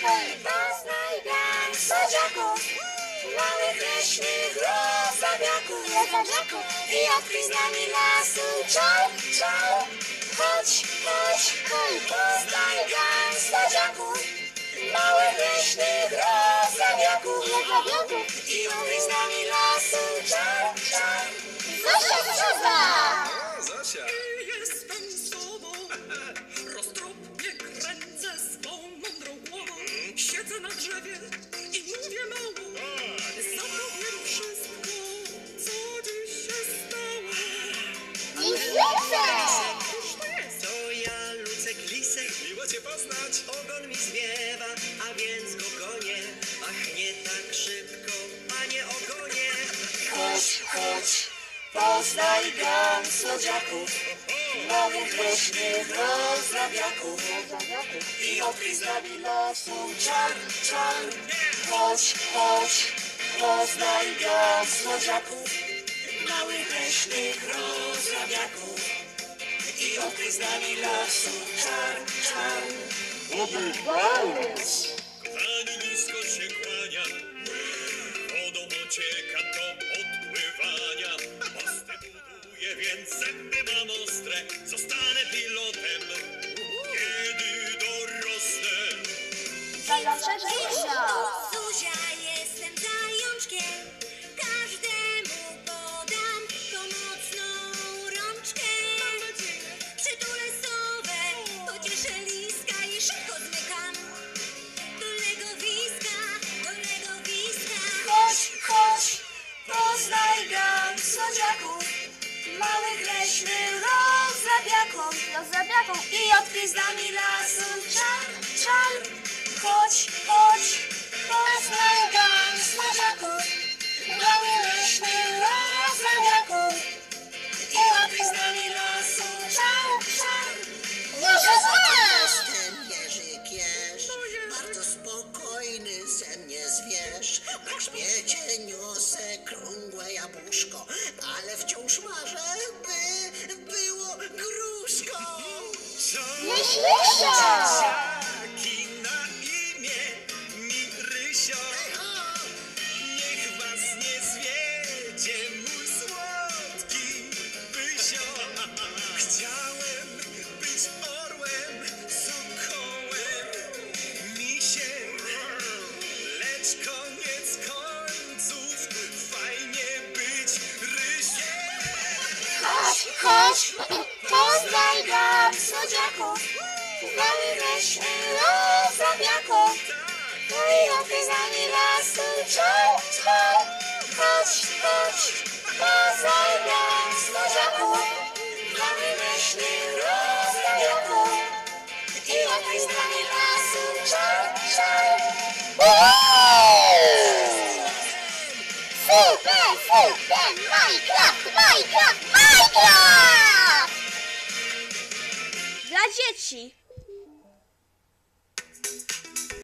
hej, poznaj gang słodziaków, małych leśnych rozabiaków i odkryj z nami lasu czar, czar. Chodź, chodź, hej, poznaj gang słodziaków, małych leśnych rozabiaków i odkryj z nami lasu czar, czar. Zosia Brzoza! Zosia! Jestem sobą, roztropnie kręcę swą mądrą głową. Siedzę na drzewie i mówię mało. Zapowiem wszystko, co dziś się stało. Cóż to jest? To ja, Lucek Lisek, Miło cię poznać! ogon mi zwiewa, a więc go gonię. Ach, nie tak szybko, panie ogonie. Chodź, chodź, poznaj gang słodziaków, małych leśnych rozabiaków i odkryj z nami lasu czar, czar. Chodź, chodź, poznaj gang słodziaków, małych leśnych rozabiaków i odkryj z nami lasu czar, czar. Kochani, nisko się kłaniam, wodą ocieka do odpływania. Mosty buduję, więc zęby mam ostre, zostanę pilotem, kiedy dorosnę. Zuzia, jestem zajączkiem, każdemu podam pomocną rączkę. Przytulę sowę, pocieszę liska i szybko zmykam do legowiska, do legowiska. Chodź, chodź, poznaj gang słodziaków, małych leśnych rozabiaków i odkryj z nami lasu czar, czar. Chodź, chodź, poznaj gang słodziaków, małych leśnych rozabiaków i odkryj z nami lasu czar, czar. Jestem Jerzyk Jeż, bardzo spokojny ze mnie zwierz. Na grzbiecie niosę krągłe jabłuszko, ale wciąż marzę, by było gruszko. Taki na imię mi Rysio. Niech was nie zwiedzie mój słodki Pysio. Chciałem być orłem, sokołem, misiem, lecz koniec końców fajnie być Rysiem. Chodź, chodź, poznaj gang słodziaków, małych leśnych rozabiaków i odkryj z nami lasu czar, czar. Chodź, chodź, poznaj gang słodziaków, małych leśnych rozabiaków i odkryj z nami lasu czar, czar. Super, super, Minecraft, Minecraft, Minecraft! Dla dzieci.